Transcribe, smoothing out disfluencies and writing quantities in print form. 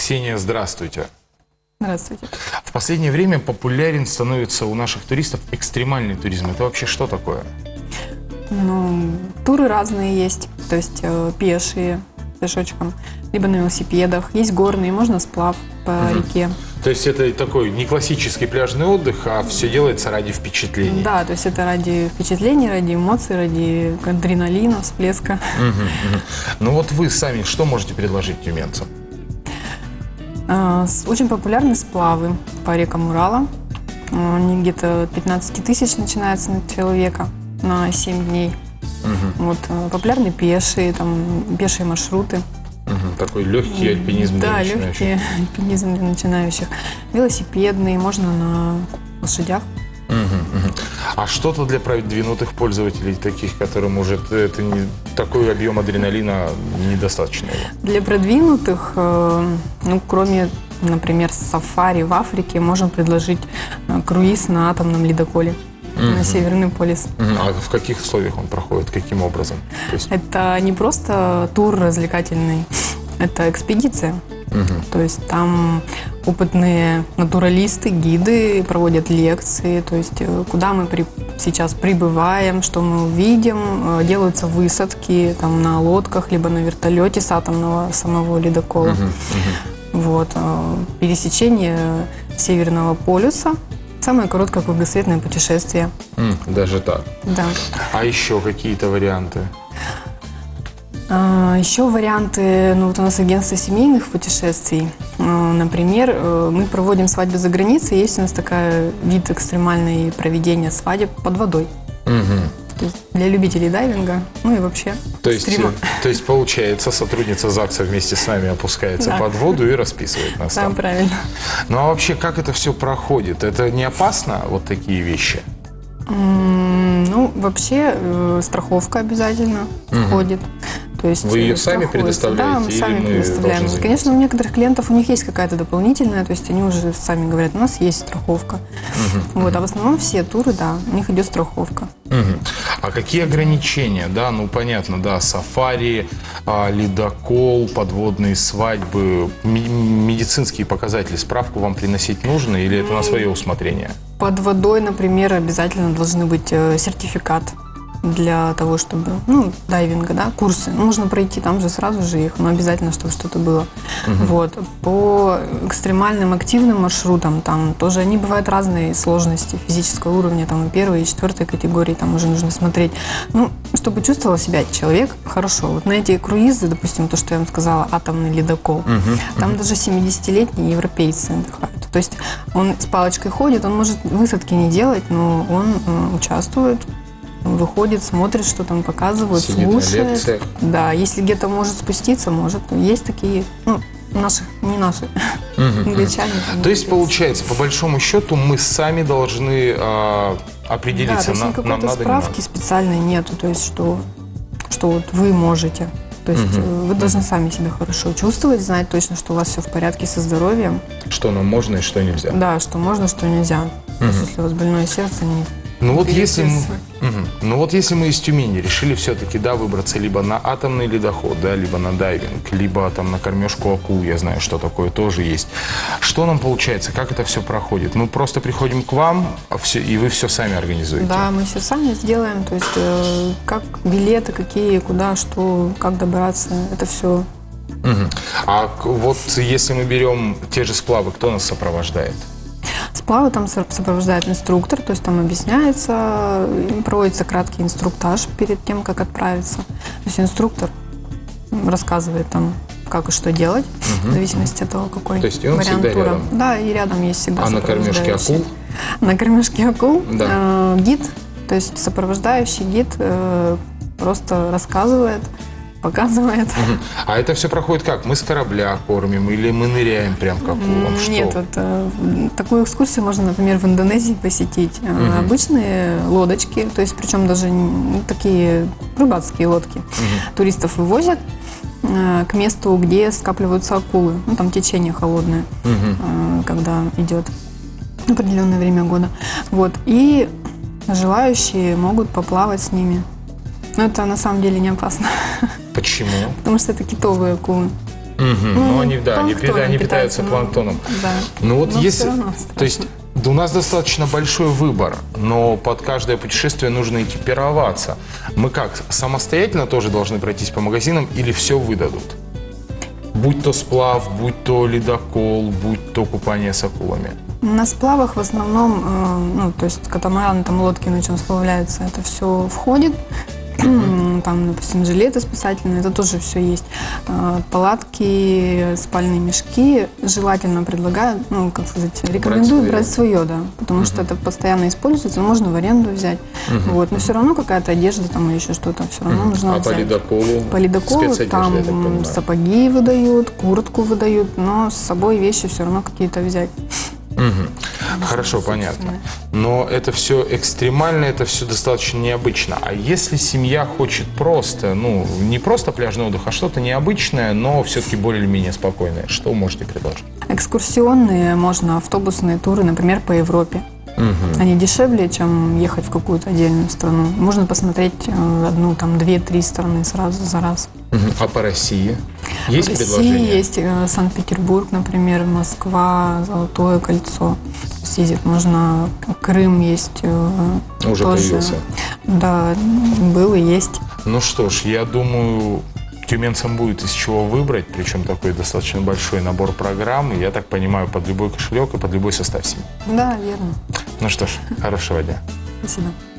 Ксения, здравствуйте. Здравствуйте. В последнее время популярен становится у наших туристов экстремальный туризм. Это вообще что такое? Ну, туры разные есть, то есть пешие, пешочком, либо на велосипедах. Есть горные, можно сплав по реке. То есть это такой не классический пляжный отдых, а все делается ради впечатлений. Да, то есть это ради впечатлений, ради эмоций, ради адреналина, всплеска. Ну вот вы сами что можете предложить тюменцам? Очень популярны сплавы по рекам Урала. Они где-то 15 тысяч начинаются на человека на 7 дней. Вот, популярны пешие, там, пешие маршруты. Такой легкий альпинизм для начинающих. Да, легкий альпинизм для начинающих. Велосипедные, можно на лошадях. А что-то для продвинутых пользователей, таких, которым уже это не, такой объем адреналина недостаточно? Для продвинутых, ну, кроме, например, сафари в Африке, можно предложить круиз на атомном ледоколе. На Северный полюс. А в каких условиях он проходит? Каким образом? Это не просто тур развлекательный, это экспедиция. То есть там опытные натуралисты, гиды проводят лекции, то есть куда мы сейчас прибываем, что мы увидим, делаются высадки там, на лодках, либо на вертолете с атомного самого ледокола. Вот. Пересечение Северного полюса. Самое короткое кругосветное путешествие. Даже так? Да. А еще какие-то варианты? Еще варианты, ну вот у нас агентство семейных путешествий. Например, мы проводим свадьбы за границей, есть у нас такой вид экстремального проведения свадеб под водой. То есть для любителей дайвинга, ну и вообще стрима. То есть получается, сотрудница ЗАГСа вместе с нами опускается под воду и расписывает нас там. Да, правильно. Ну а вообще, как это все проходит? Это не опасно, вот такие вещи? Ну, вообще, страховка обязательно входит. То есть вы ее сами предоставляете? Да, мы сами предоставляем. Конечно, у некоторых клиентов у них есть какая-то дополнительная, то есть они уже сами говорят, у нас есть страховка. Вот, а в основном все туры, да, у них идет страховка. А какие ограничения? Да, ну понятно, да, сафари, ледокол, подводные свадьбы, медицинские показатели, справку вам приносить нужно или это на свое усмотрение? Под водой, например, обязательно должны быть сертификат для того, чтобы, ну, дайвинга, да, курсы. Нужно пройти там же сразу же их, но обязательно, чтобы что-то было. Вот. По экстремальным активным маршрутам, там тоже они бывают разные сложности физического уровня, там и первой, и четвертой категории, там уже нужно смотреть. Ну, чтобы чувствовал себя человек хорошо. Вот на эти круизы, допустим, то, что я вам сказала, атомный ледокол, там даже 70-летние европейцы отдыхают. То есть он с палочкой ходит, он может высадки не делать, но он участвует, выходит, смотрит, что там показывают, слушает. Да, если где-то может спуститься, может. Есть такие, ну, наших, не наши, англичане. То есть, получается, по большому счету, мы сами должны определиться, да, то есть никакой справки специальной нету, то есть, что вот вы можете. То есть вы должны сами себя хорошо чувствовать, знать точно, что у вас все в порядке со здоровьем. Что нам можно и что нельзя. Да, что можно, что нельзя. То есть, если у вас больное сердце, не... Ну вот, если мы из Тюмени решили все-таки, да, выбраться либо на атомный ледоход, да, либо на дайвинг, либо там на кормежку акул, я знаю, что такое тоже есть. Что нам получается, как это все проходит? Мы просто приходим к вам, и вы все сами организуете? Да, мы все сами сделаем, то есть как билеты, какие, куда, что, как добраться, это все. А вот если мы берем те же сплавы, кто нас сопровождает? Сплавы там сопровождает инструктор, то есть там объясняется, проводится краткий инструктаж перед тем, как отправиться. То есть инструктор рассказывает там, как и что делать, в зависимости от того, какой вариант тура. Рядом. Да, и рядом есть всегда сопровождающий. А на кормежке акул? На кормежке акул да. Гид, то есть сопровождающий гид просто рассказывает, показывает. А это все проходит как? Мы с корабля кормим или мы ныряем прям к акулам? Нет, вот такую экскурсию можно, например, в Индонезии посетить. Обычные лодочки, то есть причем даже такие рыбацкие лодки. Туристов вывозят к месту, где скапливаются акулы. Ну, там течение холодное, когда идет определенное время года. Вот. И желающие могут поплавать с ними. Но это на самом деле не опасно. Почему? Потому что это китовые акулы. Ну, они, да, они планктоном питаются планктоном. Да. Ну вот Но если, всё равно то есть у нас достаточно большой выбор, но под каждое путешествие нужно экипироваться. Мы как, самостоятельно тоже должны пройтись по магазинам или все выдадут? Будь то сплав, будь то ледокол, будь то купание с акулами. На сплавах в основном, ну, то есть катамаран, там лодки, на чем сплавляются, это все входит. Там, допустим, жилеты спасательные, это тоже все есть. Палатки, спальные мешки желательно предлагают, ну, как сказать, рекомендую брать свое, да, потому что это постоянно используется, можно в аренду взять. Вот, но все равно какая-то одежда там или еще что-то все равно нужно взять. По ледоколу? По ледоколу там сапоги выдают, куртку выдают, но с собой вещи все равно какие-то взять. Хорошо, понятно. Но это все экстремально, это все достаточно необычно. А если семья хочет просто, ну, не просто пляжный отдых, а что-то необычное, но все-таки более-менее спокойное, что можете предложить? Экскурсионные, можно автобусные туры, например, по Европе. Они дешевле, чем ехать в какую-то отдельную страну. Можно посмотреть одну, там, 2-3 страны сразу за раз. А по России? Есть в предложения? России есть Санкт-Петербург, например, Москва, Золотое кольцо. Съездить можно. Крым есть. Уже тоже. появился? Да, был и есть. Ну что ж, я думаю, тюменцам будет из чего выбрать, причем такой достаточно большой набор программ, я так понимаю, под любой кошелек и под любой состав семьи. Да, верно. Ну что ж, хорошего дня. Спасибо.